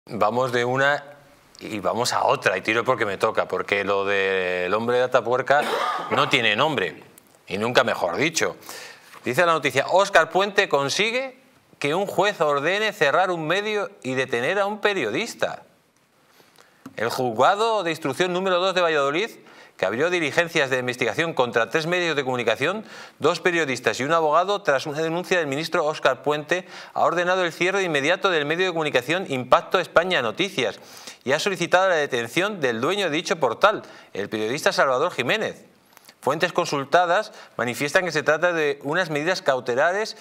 Vamos de una y vamos a otra, y tiro porque me toca, porque lo del hombre de Atapuerca no tiene nombre, y nunca mejor dicho. Dice la noticia: Óscar Puente consigue que un juez ordene cerrar un medio y detener a un periodista. El juzgado de instrucción número 2 de Valladolid, que abrió diligencias de investigación contra 3 medios de comunicación, 2 periodistas y un abogado, tras una denuncia del ministro Óscar Puente, ha ordenado el cierre inmediato del medio de comunicación Impacto España Noticias y ha solicitado la detención del dueño de dicho portal, el periodista Salvador Jiménez. Fuentes consultadas manifiestan que se trata de unas medidas cautelares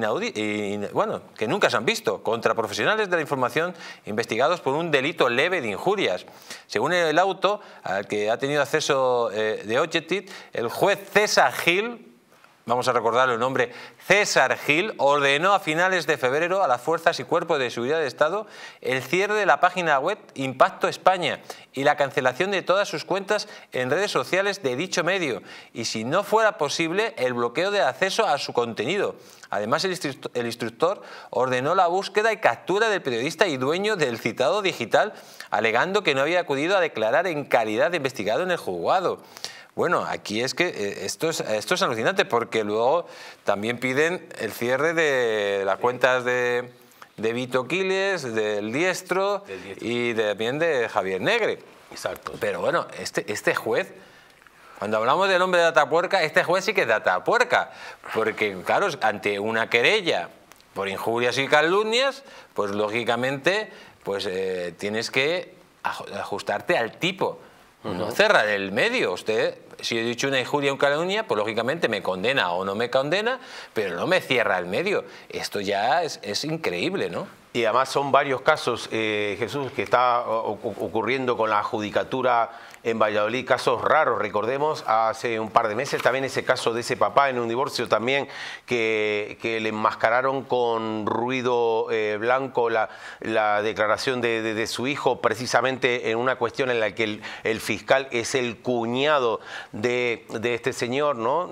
que nunca se han visto contra profesionales de la información investigados por un delito leve de injurias. Según el auto al que ha tenido acceso de Objective, el juez César Gil, vamos a recordarle el nombre, César Gil, ordenó a finales de febrero a las fuerzas y cuerpos de seguridad del Estado el cierre de la página web Impacto España y la cancelación de todas sus cuentas en redes sociales de dicho medio, y si no fuera posible, el bloqueo de acceso a su contenido. Además, el instructor ordenó la búsqueda y captura del periodista y dueño del citado digital, alegando que no había acudido a declarar en calidad de investigado en el juzgado. Bueno, aquí es que esto es alucinante, porque luego también piden el cierre de las cuentas de Vito Quiles, del Diestro y también de Javier Negre. Exacto. Pero bueno, este juez, cuando hablamos del hombre de Atapuerca, este juez sí que es de Atapuerca, porque claro, ante una querella por injurias y calumnias, pues lógicamente pues tienes que ajustarte al tipo. No cerrar el medio. Usted, si he dicho una injuria o una calumnia, pues lógicamente me condena o no me condena, pero no me cierra el medio. Esto ya es increíble, ¿no? Y además son varios casos, Jesús, que está ocurriendo con la judicatura en Valladolid, casos raros. Recordemos hace un par de meses también ese caso de ese papá en un divorcio también que le enmascararon con ruido blanco la declaración de su hijo, precisamente en una cuestión en la que el fiscal es el cuñado de este señor, ¿no?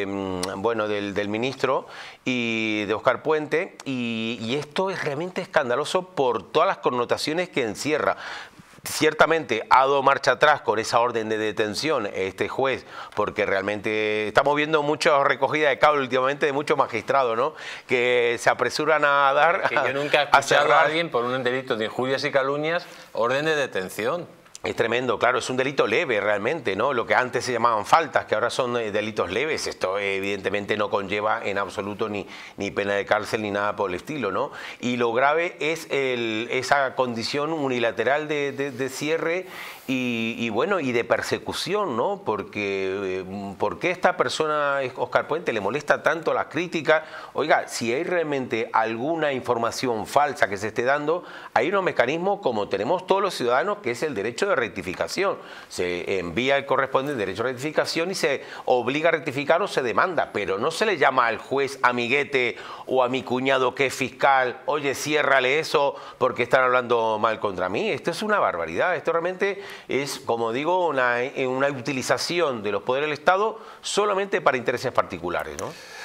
Del ministro y de Óscar Puente, y esto es realmente escandaloso por todas las connotaciones que encierra. Ciertamente ha dado marcha atrás con esa orden de detención este juez, porque realmente estamos viendo mucha recogida de cable últimamente de muchos magistrados, ¿no?, que se apresuran a dar... Que yo nunca he escuchado a alguien por un delito de injurias y calumnias orden de detención. Es tremendo, claro, es un delito leve realmente, ¿no? Lo que antes se llamaban faltas, que ahora son delitos leves. Esto evidentemente no conlleva en absoluto ni pena de cárcel ni nada por el estilo, ¿no? Y lo grave es esa condición unilateral de cierre y bueno, y de persecución, ¿no? Porque ¿por qué esta persona, Óscar Puente, le molesta tanto las críticas? Oiga, si hay realmente alguna información falsa que se esté dando, hay unos mecanismos como tenemos todos los ciudadanos, que es el derecho de rectificación. Se envía el correspondiente derecho de rectificación y se obliga a rectificar o se demanda, pero no se le llama al juez amiguete o a mi cuñado que es fiscal, oye, ciérrale eso porque están hablando mal contra mí. Esto es una barbaridad. Esto realmente es, como digo, una utilización de los poderes del Estado solamente para intereses particulares, ¿no?